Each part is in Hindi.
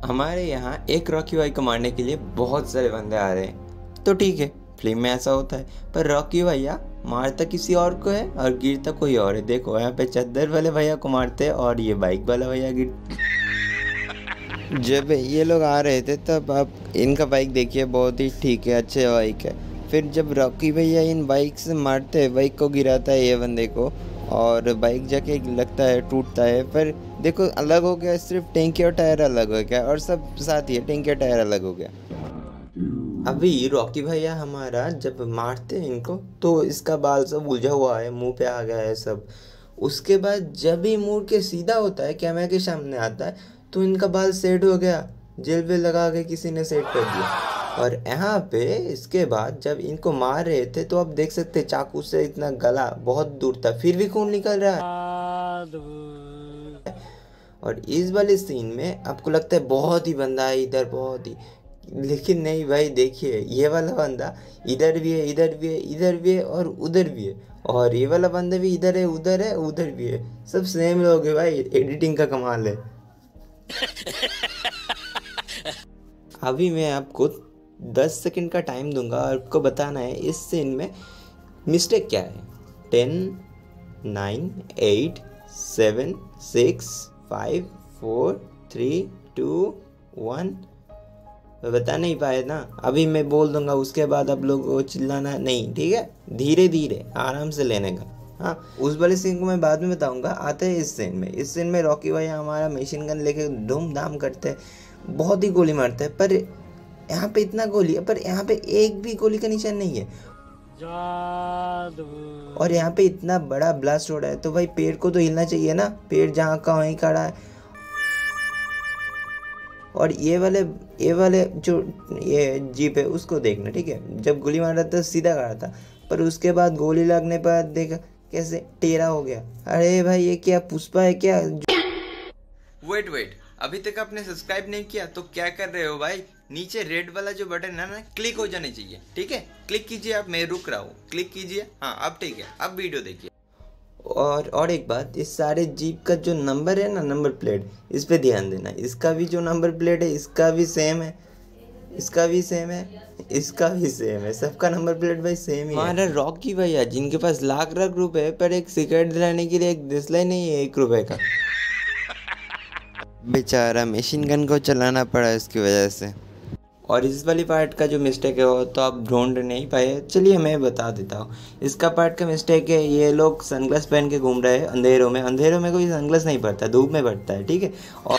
हमारे यहाँ एक रॉकी भाई को मारने के लिए बहुत सारे बंदे आ रहे हैं, तो ठीक है फिल्म में ऐसा होता है, पर रॉकी भैया मारता किसी और को है और गिरता कोई और है। देखो यहाँ पे चद्दर वाले भैया को मारते हैं और ये बाइक वाला भैया गिर। जब ये लोग आ रहे थे तब आप इनका बाइक देखिए, बहुत ही ठीक है, अच्छे बाइक है। फिर जब रॉकी भैया इन बाइक से मारते हैं, बाइक को गिराता है ये बंदे को और बाइक जाके लगता है टूटता है, पर देखो अलग हो गया, सिर्फ टैंकी और टायर अलग हो गया और सब साथ ही है, टैंकी और टायर अलग हो गया। अभी रॉकी भैया हमारा जब मारते हैं इनको तो इसका बाल सब उलझा हुआ है, मुंह पे आ गया है सब। उसके बाद जब ही मुड़ के सीधा होता है, कैमरे के सामने आता है, तो इनका बाल सेट हो गया, जेल पे लगा के किसी ने सेट कर दिया। और यहाँ पे इसके बाद जब इनको मार रहे थे तो आप देख सकते चाकू से इतना गला बहुत दूर था, फिर भी खून निकल रहा है। और इस वाले सीन में आपको लगता है बहुत ही बंदा है इधर, बहुत ही, लेकिन नहीं भाई, देखिए ये वाला बंदा इधर भी है, इधर भी है, इधर भी है और उधर भी है, और ये वाला बंदा भी इधर है, उधर है, उधर भी है, सब सेम लोग है भाई। एडिटिंग का कमाल है। अभी मैं आपको 10 सेकंड का टाइम दूंगा और आपको बताना है इस सीन में मिस्टेक क्या है। 10 9 8 7 6 5 4 3 2 1। बता नहीं पाए ना, अभी मैं बोल दूंगा, उसके बाद आप लोगों को चिल्लाना नहीं, ठीक है, धीरे धीरे आराम से लेने का। हाँ, उस वाले सीन को मैं बाद में बताऊंगा। आते हैं इस सीन में। इस सीन में रॉकी भाई हमारा मशीन गन लेके धूमधाम करते हैं, बहुत ही गोली मारते हैं, पर यहाँ पे इतना गोली है पर यहाँ पे एक भी गोली का निशान नहीं है। और यहाँ पे इतना बड़ा ब्लास्ट हो रहा है तो भाई पेड़ को तो हिलना चाहिए ना, पेड़ जहाँ का वहीं खड़ा है। और ये वाले जो ये जीप है उसको देखना, ठीक है, जब गोली मार रहा था सीधा खड़ा था, पर उसके बाद गोली लगने पर देखा कैसे टेढ़ा हो गया। अरे भाई ये क्या पुष्पा है क्या? वेट, अभी तक आपने सब्सक्राइब नहीं किया तो क्या कर रहे हो भाई? नीचे रेड वाला जो बटन है ना, क्लिक हो जाने चाहिए, ठीक है, क्लिक कीजिए। आप, मैं रुक रहा हूँ, क्लिक कीजिए। हाँ अब ठीक है, अब वीडियो देखिए। और एक बात, इस सारे जीप का जो नंबर है ना, नंबर प्लेट, इस पे ध्यान देना। इसका भी जो नंबर प्लेट है इसका भी सेम है, इसका भी सेम है, इसका भी सेम है, सबका नंबर प्लेट भाई सेम ही है। हमारा रॉकी भैया जिनके पास लाख रुपए पर एक सिगरेट दिलाने के लिए एक दिसला नहीं है 1 रुपए का। बेचारा मशीन गन को चलाना पड़ा इसकी वजह से। और इस वाली पार्ट का जो मिस्टेक है वो तो आप ढूंढ नहीं पाए, चलिए मैं बता देता हूँ। इसका पार्ट का मिस्टेक है, ये लोग सनग्लास पहन के घूम रहे हैं अंधेरों में कोई सनग्लास नहीं पड़ता, धूप में पड़ता है, ठीक है।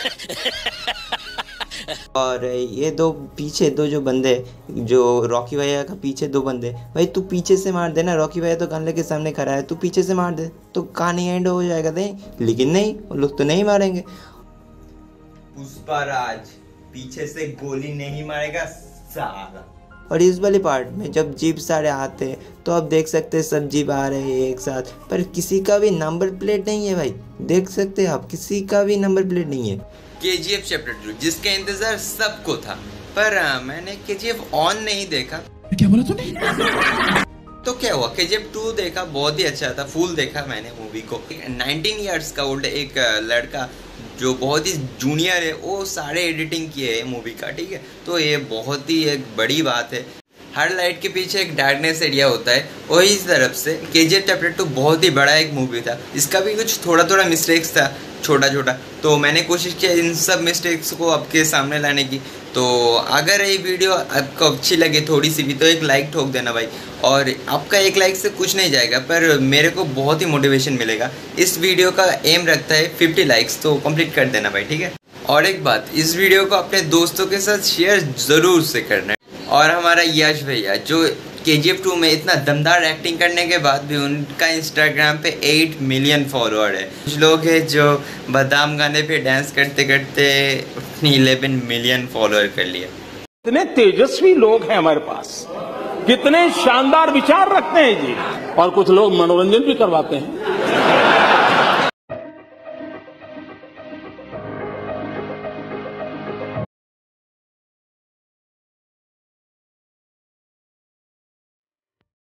और ये पीछे दो जो बंदे, जो रॉकी भैया का पीछे 2 बंदे, भाई तू पीछे से मार देना, रॉकी भैया तो गन के सामने खड़ा है, तू पीछे से मार दे तो कहानी एंड हो जाएगा। लेकिन नहीं, वो लोग तो नहीं मारेंगे। पुष्पाराज पीछे से गोली नहीं मारेगा साला। और इस वाले पार्ट में जब जीप सारे आते हैं तो आप देख सकते हैं सब जीप आ रहे हैं एक साथ, पर किसी का भी नंबर प्लेट नहीं है भाई, देख सकते हैं आप, किसी का भी नंबर प्लेट नहीं है। KGF चैप्टर 2 जिसका इंतजार सबको था, पर मैंने KGF ऑन नहीं देखा। क्या बोला तूने? तो क्या हुआ, KGF 2 देखा, बहुत ही अच्छा था, फुल देखा मैंने मूवी को। 19 इयर्स का ओल्ड एक लड़का जो बहुत ही जूनियर है, वो सारे एडिटिंग किए है मूवी का, ठीक है, तो ये बहुत ही एक बड़ी बात है। हर लाइट के पीछे एक डार्कनेस एरिया होता है, वही इस तरफ से KGF चैप्टर 2 बहुत ही बड़ा एक मूवी था, इसका भी कुछ थोड़ा मिस्टेक्स था, छोटा, तो मैंने कोशिश किया इन सब मिस्टेक्स को आपके सामने लाने की। तो अगर ये वीडियो आपको अच्छी लगे थोड़ी सी भी तो एक लाइक ठोक देना भाई, और आपका एक लाइक से कुछ नहीं जाएगा पर मेरे को बहुत ही मोटिवेशन मिलेगा। इस वीडियो का एम रखता है 50 लाइक्स, तो कंप्लीट कर देना भाई, ठीक है। और एक बात, इस वीडियो को अपने दोस्तों के साथ शेयर ज़रूर से करना है। और हमारा यश भैया जो KGF 2 में इतना दमदार एक्टिंग करने के बाद भी उनका इंस्टाग्राम पे 8 मिलियन फॉलोअर है। कुछ लोग हैं जो बादाम गाने पे डांस करते करते 11 मिलियन फॉलोअर कर लिया। कितने तेजस्वी लोग हैं हमारे पास, कितने शानदार विचार रखते हैं जी, और कुछ लोग मनोरंजन भी करवाते हैं।